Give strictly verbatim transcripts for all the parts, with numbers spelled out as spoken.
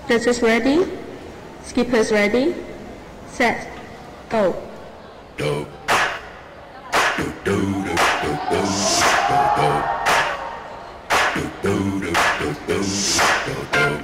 Judges ready? Skippers ready? Set, go. Do. Do, do, do, do, do, do, do, do, do, do, do, do.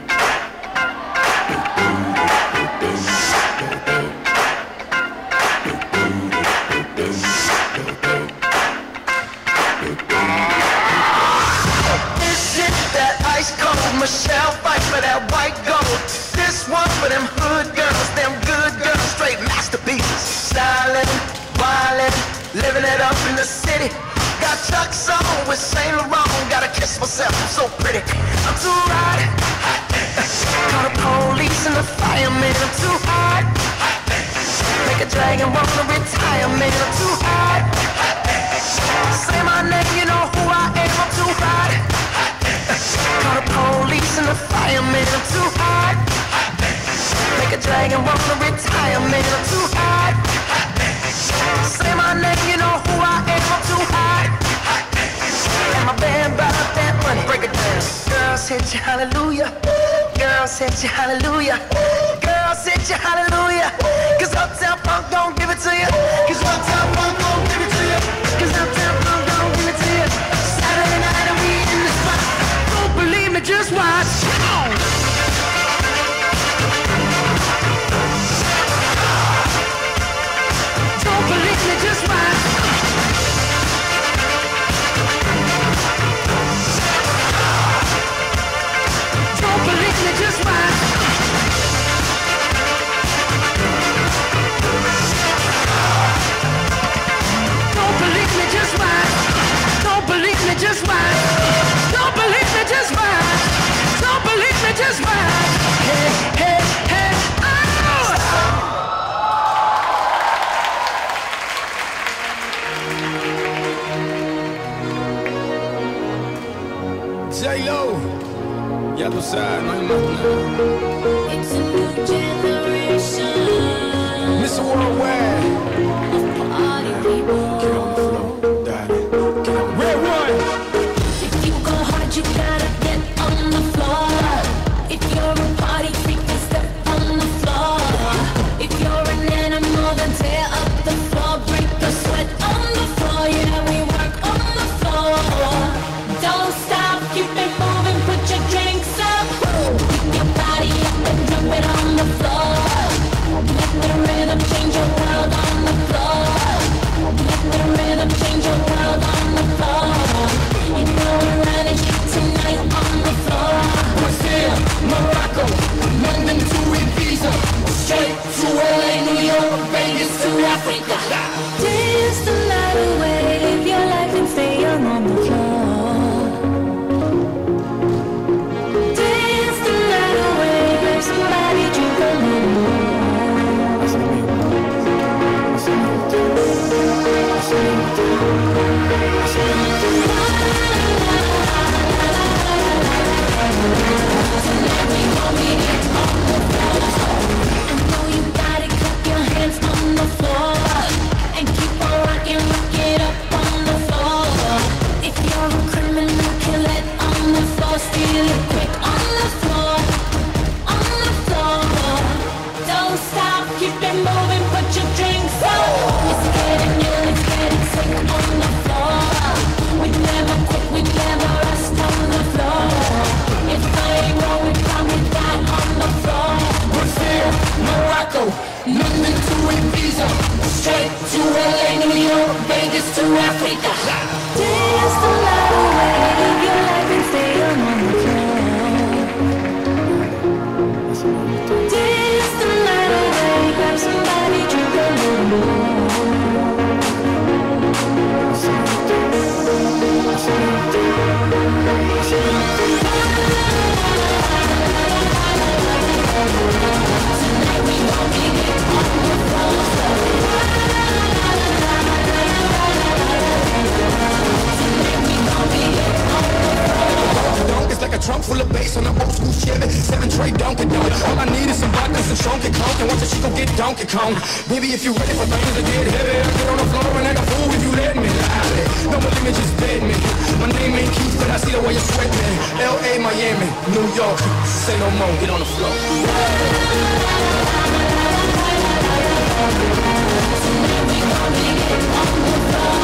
Michelle fight for that white gold. This one for them hood girls, them good girls, straight masterpieces. Stylin', wildin', living it up in the city. Got Chuck's on with Saint Laurent. Gotta kiss myself, I'm so pretty. I'm too hot. Call the police and the fireman. I'm too hot. Make a dragon wanna retire, man. I'm too hot. Say my name, you know who I am. I'm too hot. Call the police and the fireman, I'm too hot. Make a dragon wanna retire, man, I'm too hot. Say my name, you know who I am, I'm too hot. And my band brought up that money, break it down. Girls hit you, hallelujah. Girls hit you, hallelujah. Girls hit you, hallelujah. Cause Uptown Funk don't give it to you. Cause Uptown Funk don't give it to you. Cause Uptown Funk don't give it to you. Saturday night and we in the spot. Believe me, just watch. Don't believe me, just watch. Don't believe me, just watch. Don't believe me, just watch. Don't believe me, just watch. Don't believe me, just watch. Don't believe me, just watch. Hey, hey, hey, oh! J-Lo, ya lo sabes, no hay más nada. It's a new generation. Mister Worldwide. Of party people. Get on the floor, darling. Get on. Red one. If you go hard, you gotta get on the floor. If you're a party freak, then step on the floor. If you're an animal, then tear up the floor. Break the sweat on the floor. Yeah, we work on the floor. Don't stop, keep it moving, put your drinks up. Pick your body up and drop it on the floor. Let the rhythm change your world on the floor. Let the rhythm change your world on the floor. You know we're running tonight on the floor. Brazil, Morocco, London to Ibiza, straight to L A, New York, Vegas to Africa. Dance the night away, live your life and stay young on the floor. Dance the night away, grab somebody, drink a little more. Steal it quick on the floor, on the floor. Don't stop, keep it moving, put your drinks up. It's getting ill, it's getting sick on the floor. We never quit, we never rest on the floor. If I ain't wrong, we come with that on the floor. Brazil, Morocco, London to Ibiza, straight to L A, New York, Vegas to Africa. Dance the night away, live your life and stay young on the floor. Dance the night away, grab somebody, drink a little more. Tonight we gon' get it on the floor. It's like a trunk full of bass on an old school Chevy, seven tray Donkey Kong. All I need is some vodka, some Donkey Kong, and watch a chico get Donkey Kong. Baby, if you're ready for things to get heavy, I'll get on the floor and act a fool if you let me. Lie. No more limit, just bet me. My name ain't Keith, but I see the way you sweat me. L A, Miami. New York, say no more, get on the floor. Tonight we gonna get on the floor.